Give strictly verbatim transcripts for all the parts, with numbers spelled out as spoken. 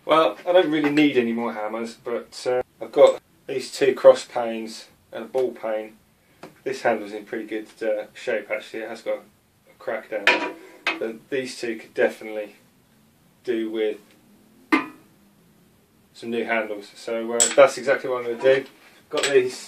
Well, I don't really need any more hammers, but uh, I've got these two cross panes and a ball peen. This handle's in pretty good uh, shape actually, it has got a crack down there. But these two could definitely do with some new handles. So uh, that's exactly what I'm going to do. Got these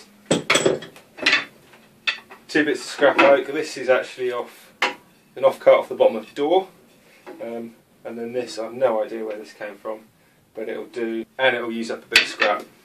two bits of scrap oak. This is actually off an off-cut off the bottom of the door. Um, and then this, I have no idea where this came from, but it'll do, and it'll use up a bit of scrap.